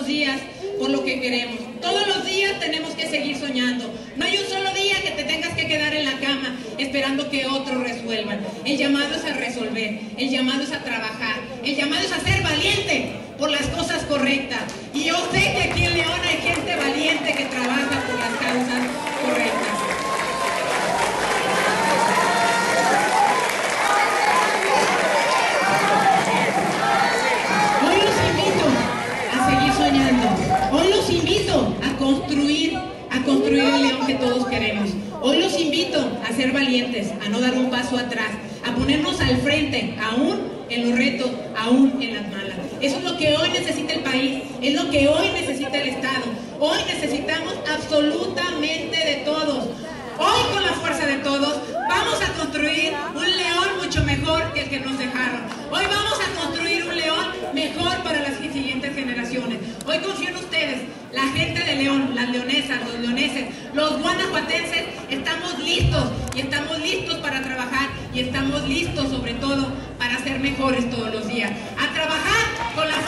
días por lo que queremos. Todos los días tenemos que seguir soñando. No hay un solo día que te tengas que quedar en la cama esperando que otros resuelvan. El llamado es a resolver, el llamado es a trabajar, el llamado es a ser valiente por las cosas correctas. Y yo sé que aquí en León hay gente valiente que trabaja por las causas correctas. Hoy los invito a seguir soñando. Hoy los invito a construir el León que todos queremos. Hoy los invito a ser valientes, a no dar un paso atrás, a ponernos al frente, aún en los retos, aún en las malas. Eso es lo que hoy necesita el país, es lo que hoy necesita el Estado. Hoy necesitamos absolutamente de todos. Hoy, con la fuerza de todos, vamos a construir un León mucho mejor que el que nos dejaron. Hoy vamos a construir un León mejor para las siguientes generaciones. Hoy confío en ustedes, la gente de León, las leonesas, los leoneses, los guanajuatenses, estamos listos y estamos listos para trabajar y estamos listos sobre todo para ser mejores todos los días. A trabajar con la